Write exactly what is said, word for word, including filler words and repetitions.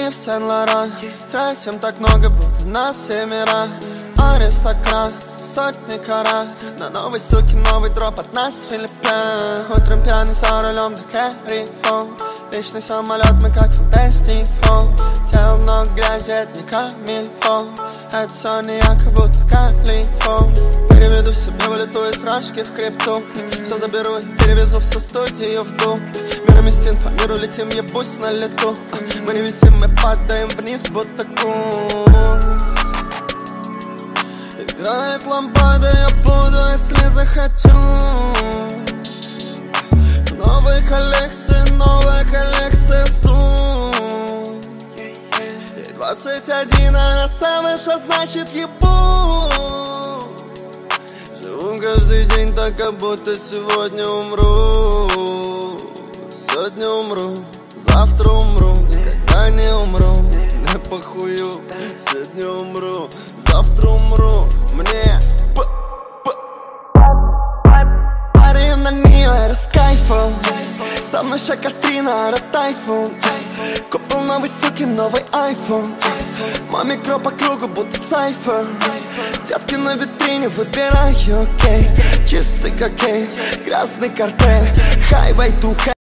Ив Сен-Лоран. Тратим так много, будто нас семеро. Аристократ, сотни карат. На новой суке новый дроп от нас с Филиппин. Утром пьяный за рулем до Кэрифо. Личный самолет, мы как Fantastic Four. Тело много грязи, это не камильфо. Это все не я, как будто Калифо. Переведу себе валюту из рашки в крипту. Все заберу и перевезу всю студию в дом. Мирами стен по миру летим, ебусь на лету. Мы не висим, мы падаем вниз, будто кусь. Играет лампада, я буду, если захочу. В новой коллекции, новая коллекция сум. Ей двадцать один, она самая, что значит ебу. Живу каждый день так, как будто сегодня умру. Сегодня умру, завтра умру, никогда не умру. Не похую, сегодня умру, завтра умру. Мне парень на нее, это с кайфом. Со мной ща Катрина, это тайфун. Купил новый суки, новый айфон. Маме кро по кругу, будто сайфер. Детки на витрине, выбираю, окей. Чистый кокейн, грязный картель. Highway to hell.